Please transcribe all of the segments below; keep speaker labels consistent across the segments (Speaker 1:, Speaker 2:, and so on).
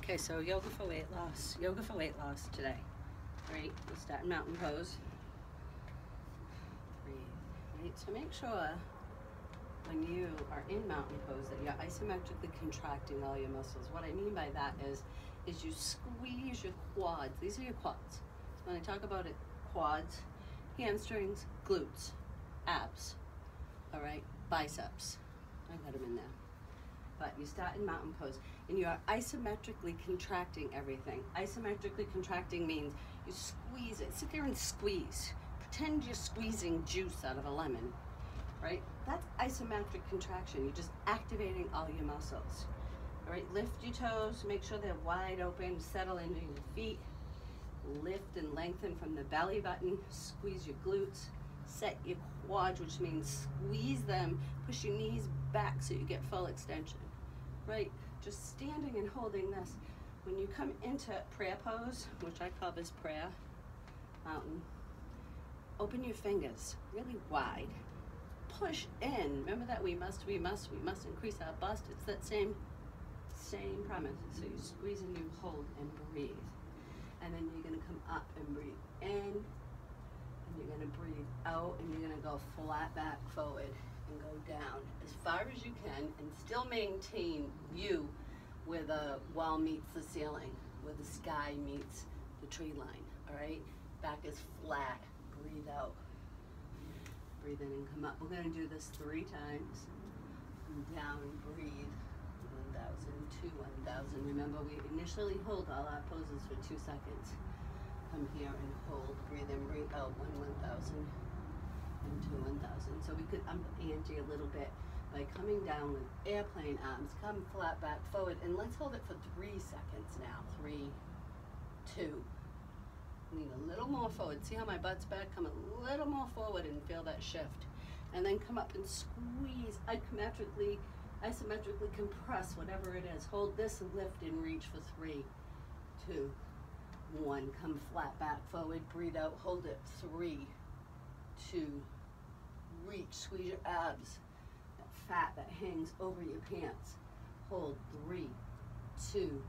Speaker 1: Okay, so yoga for weight loss. Yoga for weight loss today. Right, we'll start in mountain pose. Breathe. Right, so make sure when you are in mountain pose that you're isometrically contracting all your muscles. What I mean by that is you squeeze your quads. These are your quads. So when I talk about it, quads, hamstrings, glutes, abs, all right, biceps. I got them in there. But you start in mountain pose and you are isometrically contracting everything. Isometrically contracting means you squeeze it. Sit there and squeeze. Pretend you're squeezing juice out of a lemon, right? That's isometric contraction. You're just activating all your muscles. All right, lift your toes, make sure they're wide open, settle into your feet. Lift and lengthen from the belly button, squeeze your glutes, set your quads, which means squeeze them, push your knees back so you get full extension, right? Just standing and holding this. When you come into prayer pose, which I call this prayer mountain, open your fingers really wide, push in. Remember that we must increase our bust. It's that same premise. So you squeeze and you hold and breathe. And then you're gonna come up and breathe in, and you're gonna breathe out, and you're gonna go flat back forward and go down as far as you can and still maintain view where the wall meets the ceiling, where the sky meets the tree line, all right? Back is flat, breathe out. Breathe in and come up. We're gonna do this 3 times. Down, breathe. 1,000, 2, 1,000. Remember, we initially hold all our poses for 2 seconds. Come here and hold. Breathe in, breathe out. 1, 1,000, and 2, 1,000. So we could up the ante a little bit by coming down with airplane arms. Come flat back forward, and let's hold it for 3 seconds now. 3, 2. Lean a little more forward. See how my butt's back? Come a little more forward and feel that shift. And then come up and squeeze isometrically compress whatever it is. Hold this and lift and reach for 3, 2, 1. Come flat back forward, breathe out, hold it. 3, 2, reach, squeeze your abs. That fat that hangs over your pants. Hold. 3, 2,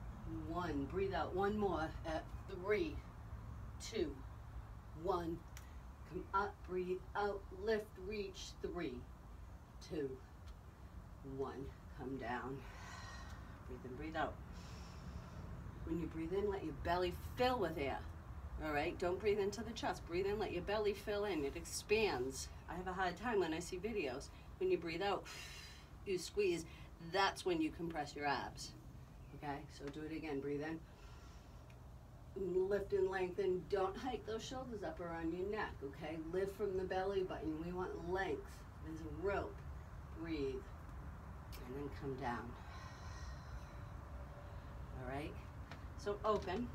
Speaker 1: 1. Breathe out. One more at 3, 2, 1. Come up, breathe out, lift, reach. 3, 2, 1. Come down. Breathe in, breathe out. When you breathe in, let your belly fill with air. All right? Don't breathe into the chest. Breathe in, let your belly fill in. It expands. I have a hard time when I see videos. When you breathe out, you squeeze. That's when you compress your abs. Okay? So do it again. Breathe in. Lift and lengthen. Don't hike those shoulders up around your neck. Okay? Lift from the belly button. We want length. There's a rope. Breathe. And then come down. All right? So open.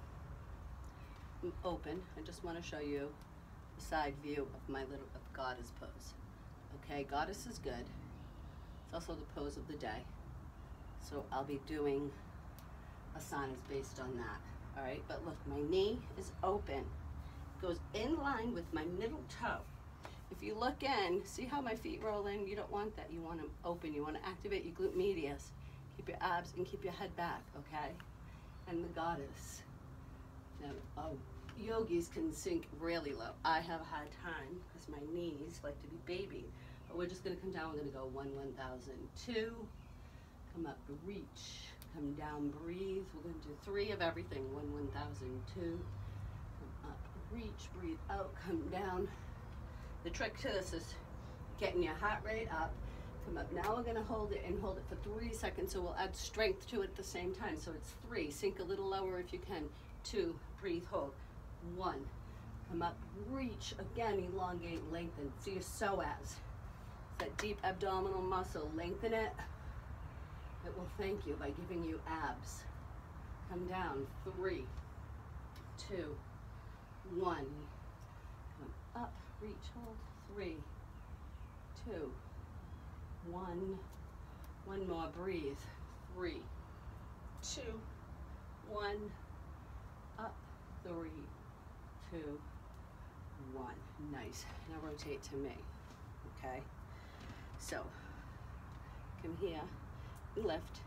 Speaker 1: Open. I just want to show you the side view of my little goddess pose. Okay, goddess is good. It's also the pose of the day. So I'll be doing asanas based on that. All right, but look, my knee is open. It goes in line with my middle toe. If you look in, see how my feet roll in? You don't want that. You want them open. You want to activate your glute medius. Keep your abs and keep your head back, okay? And the goddess. Now, yogis can sink really low. I have a hard time because my knees like to be babied. But we're just going to come down. We're going to go 1, 1,000, 2. Come up, reach. Come down, breathe. We're going to do 3 of everything. 1, 1,000, 2. Come up, reach, breathe out, come down. The trick to this is getting your heart rate up. Come up. Now we're going to hold it and hold it for 3 seconds, so we'll add strength to it at the same time. So it's 3. Sink a little lower if you can. 2. Breathe, hold. 1. Come up, reach. Again, elongate, lengthen. See your psoas. It's that deep abdominal muscle. Lengthen it. It will thank you by giving you abs. Come down. 3, 2, 1. Come up. Reach, hold. 3, 2, 1. One more, breathe. 3, 2, 1. Up, 3, 2, 1. Nice. Now rotate to me. Okay? So, come here, lift,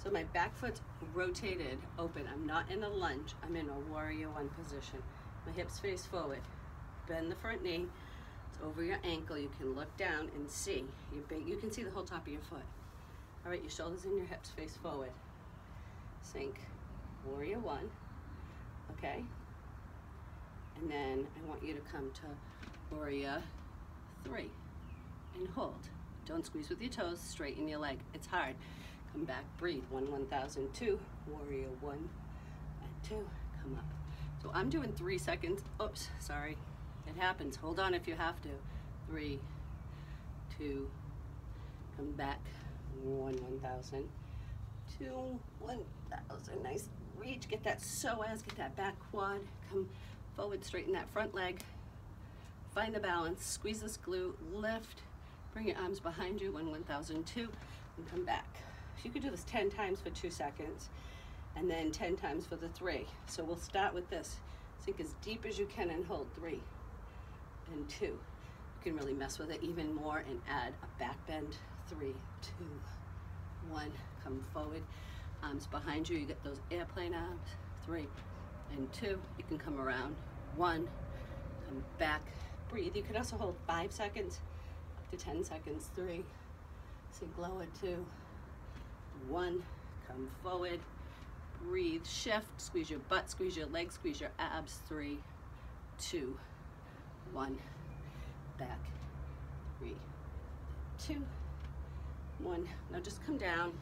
Speaker 1: So my back foot's rotated, open. I'm not in a lunge. I'm in a warrior one position. My hips face forward. Bend the front knee. It's over your ankle. You can look down and see. You can see the whole top of your foot. All right, your shoulders and your hips face forward. Sink. Warrior one. Okay? And then I want you to come to warrior three and hold. Don't squeeze with your toes. Straighten your leg. It's hard. Come back, breathe. 1, 1,000, 2, warrior 1 and 2, come up. So I'm doing 3 seconds. Oops, sorry. It happens. Hold on if you have to. 3, 2, come back. 1, 1,000, 2, 1,000. Nice reach. Get that psoas, get that back quad. Come forward, straighten that front leg. Find the balance. Squeeze this glute. Lift. Bring your arms behind you. 1, 1,000, 2, and come back. You could do this 10 times for 2 seconds and then 10 times for the 3. So we'll start with this. Sink as deep as you can and hold 3 and 2. You can really mess with it even more and add a back bend. 3, 2, 1. Come forward. Arms behind you. You get those airplane arms. 3 and 2. You can come around. 1. Come back. Breathe. You could also hold 5 seconds up to 10 seconds. 3. Sink lower. 2. 1, come forward, breathe, shift, squeeze your butt, squeeze your legs, squeeze your abs. 3, 2, 1, back. 3, 2, 1. Now just come down.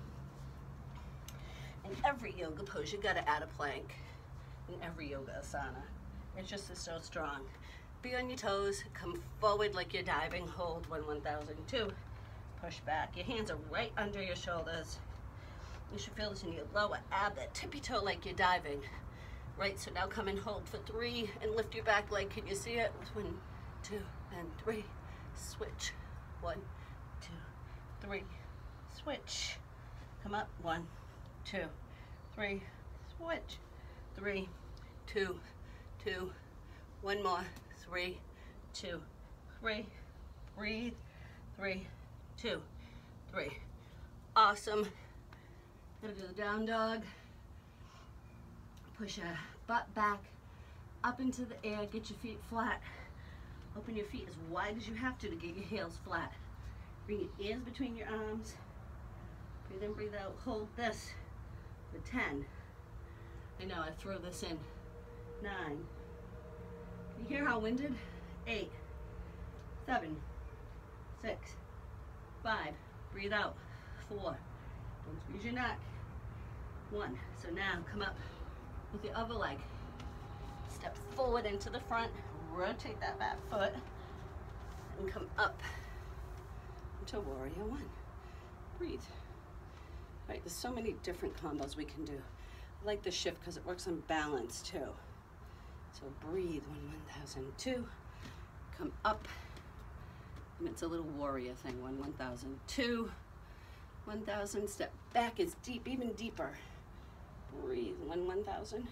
Speaker 1: In every yoga pose, you gotta add a plank. In every yoga asana, it just is so strong. Be on your toes. Come forward like you're diving. Hold 1, 1,000, 2. Push back. Your hands are right under your shoulders. You should feel this in your lower ab, that tippy toe like you're diving. Right, so now come and hold for 3 and lift your back leg. Can you see it? 1, 2, and 3. Switch. 1, 2, 3. Switch. Come up. 1, 2, 3. Switch. 3, 2, 2. One more. 3, 2, 3. Breathe. 3, 2, 3. Awesome. Gonna do the down dog. Push your butt back up into the air. Get your feet flat. Open your feet as wide as you have to get your heels flat. Bring your ears between your arms. Breathe in, breathe out. Hold this for 10. I know, I throw this in. 9. Can you hear how winded? 8, 7, 6, 5. Breathe out. 4. Don't squeeze your neck. 1. So now come up with your other leg. Step forward into the front. Rotate that back foot. And come up into warrior 1. Breathe. Right, there's so many different combos we can do. I like the shift because it works on balance too. So breathe. 1, 1,000, 2. Come up. And it's a little warrior thing. 1, 1,000, 2. 1,000. Step back is deep, even deeper. Breathe. 1, 1,000.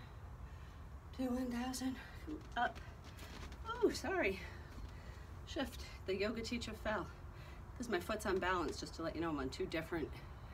Speaker 1: 2, 1,000. Come up. Oh, sorry. Shift. The yoga teacher fell. Because my foot's unbalanced, just to let you know I'm on 2 different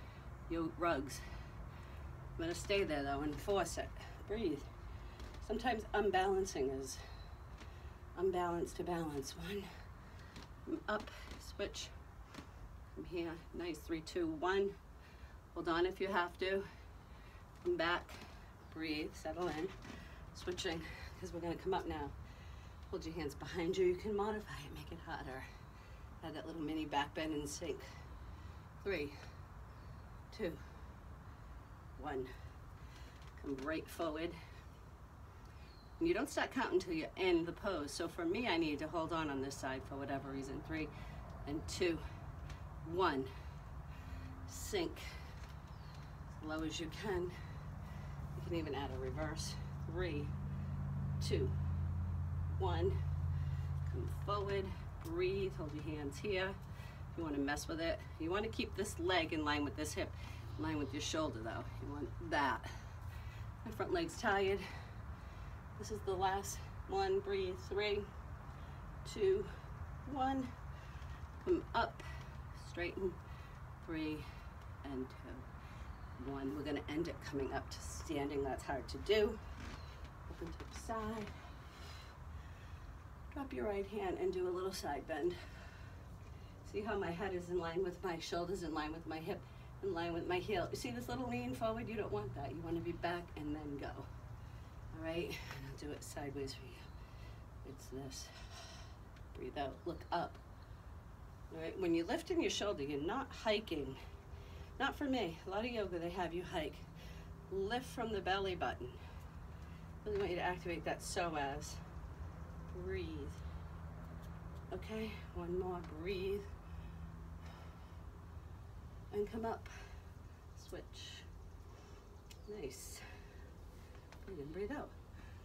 Speaker 1: rugs. I'm going to stay there though and force it. Breathe. Sometimes unbalancing is unbalance to balance. 1. Come up. Switch. From here. Nice. 3, 2, 1. Hold on if you have to. Come back. Breathe. Settle in. Switching, because we're going to come up now. Hold your hands behind you. You can modify it, make it harder. Add that little mini back bend and sink. 3, 2, 1. Come right forward. And you don't start counting until you end the pose. So for me, I need to hold on this side for whatever reason. 3 and 2, 1. Sink as low as you can. You can even add a reverse. 3, 2, 1. Come forward. Breathe. Hold your hands here. If you want to mess with it, you want to keep this leg in line with this hip, in line with your shoulder though. You want that. My front leg's tired. This is the last one. Breathe. 3, 2, 1. Come up. Straighten. 3 and 2. one. We're gonna end it coming up to standing. That's hard to do. Open to the side. Drop your right hand and do a little side bend. See how my head is in line with my shoulders, in line with my hip, in line with my heel. You see this little lean forward? You don't want that. You want to be back and then go. All right, and I'll do it sideways for you. It's this. Breathe out, look up. All right, when you're lifting your shoulder, you're not hiking. Not for me. A lot of yoga, they have you hike. Lift from the belly button. Really want you to activate that psoas. Breathe. Okay, one more, breathe. And come up, switch. Nice. Breathe in, breathe out.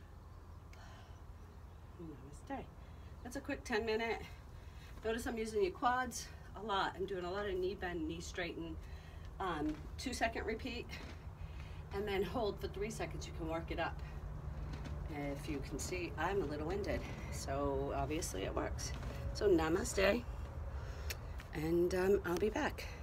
Speaker 1: Namaste. That's a quick 10-minute. Notice I'm using your quads a lot. I'm doing a lot of knee bend, knee straighten. 2-second repeat, and then hold for 3 seconds. You can work it up. If you can see, I'm a little winded, so obviously it works. So namaste, and I'll be back.